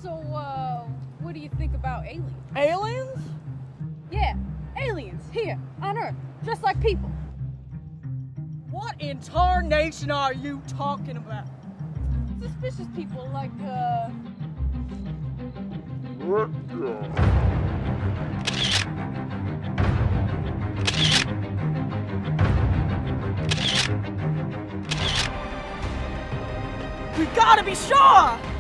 So, what do you think about aliens? Aliens? Yeah, aliens, here, on Earth, just like people. What in tarnation are you talking about? Suspicious people, like, We gotta be sure!